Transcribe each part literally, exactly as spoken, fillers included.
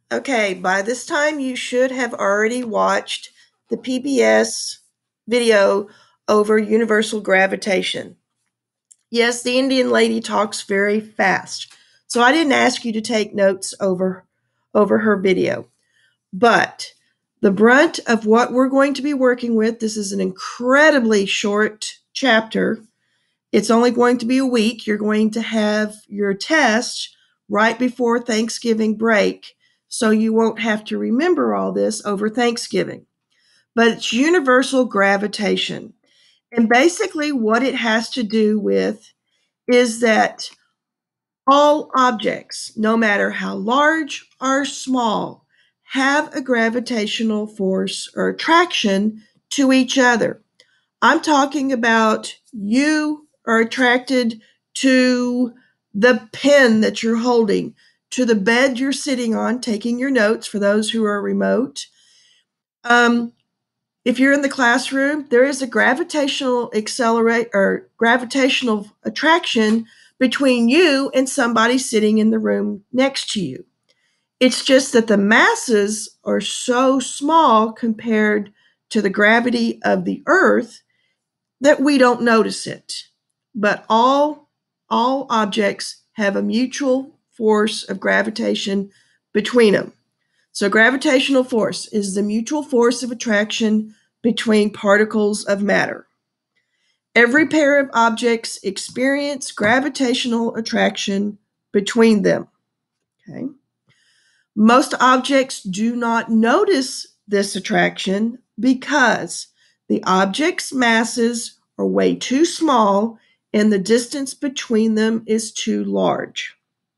Okay, by this time you should have already watched the P B S video over universal gravitation. Yes, the Indian lady talks very fast, so I didn't ask you to take notes over over her video. But the brunt of what we're going to be working with, this is an incredibly short chapter. It's only going to be a week. You're going to have your test right before Thanksgiving break, so you won't have to remember all this over Thanksgiving. But it's universal gravitation. And basically, what it has to do with is that all objects, no matter how large or small, have a gravitational force or attraction to each other. I'm talking about you are attracted to the pen that you're holding, to the bed you're sitting on, taking your notes for those who are remote. Um, if you're in the classroom, there is a gravitational accelerate or gravitational attraction between you and somebody sitting in the room next to you. It's just that the masses are so small compared to the gravity of the earth that we don't notice it. But all all objects have a mutual force of gravitation between them. So gravitational force is the mutual force of attraction between particles of matter. Every pair of objects experience gravitational attraction between them. Okay? Most objects do not notice this attraction because the object's masses are way too small and the distance between them is too large.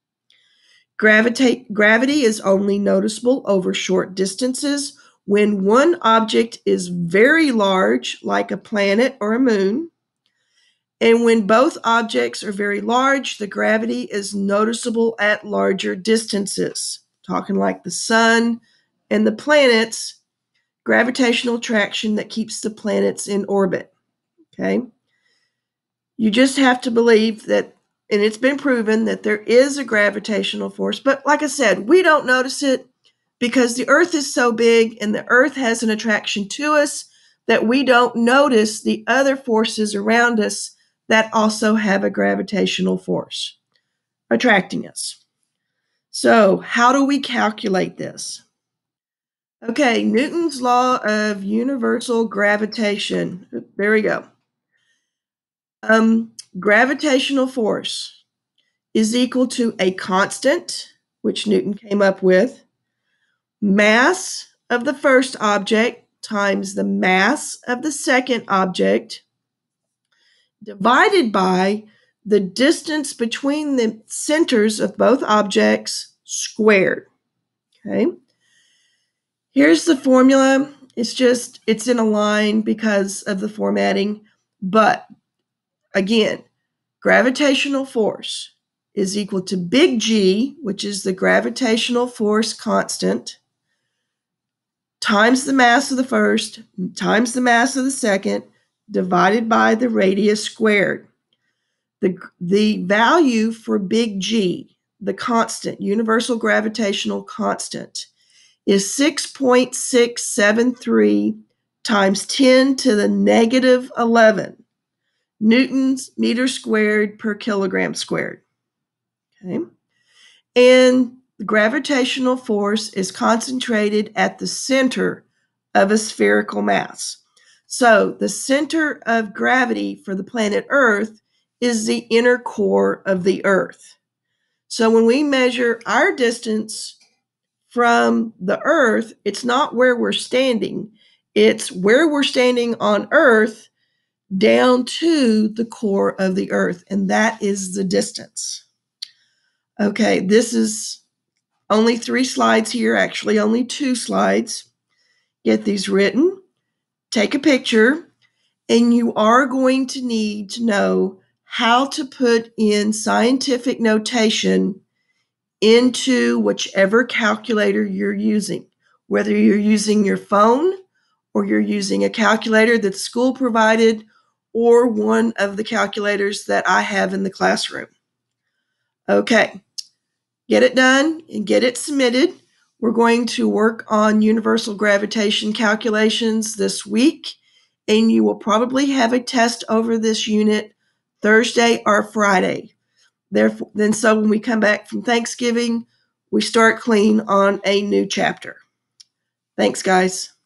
Gravita- gravity is only noticeable over short distances when one object is very large, like a planet or a moon. And when both objects are very large, the gravity is noticeable at larger distances. Talking like the sun and the planets, gravitational attraction that keeps the planets in orbit. Okay? You just have to believe that, and it's been proven that there is a gravitational force. But like I said, we don't notice it because the Earth is so big and the Earth has an attraction to us that we don't notice the other forces around us that also have a gravitational force attracting us. So, how do we calculate this? Okay, Newton's law of universal gravitation. There we go. Um, gravitational force is equal to a constant, which Newton came up with, mass of the first object times the mass of the second object divided by the distance between the centers of both objects squared. Okay. Here's the formula. It's just, it's in a line because of the formatting. But again, gravitational force is equal to big G, which is the gravitational force constant, times the mass of the first, times the mass of the second, divided by the radius squared. The, the value for big G, the constant, universal gravitational constant, is six point six seven three times ten to the negative eleven newtons meters squared per kilogram squared. Okay. And the gravitational force is concentrated at the center of a spherical mass. So the center of gravity for the planet Earth is the inner core of the Earth. So when we measure our distance from the Earth, it's not where we're standing, it's where we're standing on Earth down to the core of the Earth, and that is the distance. Okay, this is only three slides here, actually only two slides. Get these written, take a picture, and you are going to need to know how to put in scientific notation into whichever calculator you're using, whether you're using your phone or you're using a calculator that school provided or one of the calculators that I have in the classroom. Okay, get it done and get it submitted. We're going to work on universal gravitation calculations this week, and you will probably have a test over this unit Thursday or Friday. Therefore, then so when we come back from Thanksgiving, we start clean on a new chapter. Thanks, guys.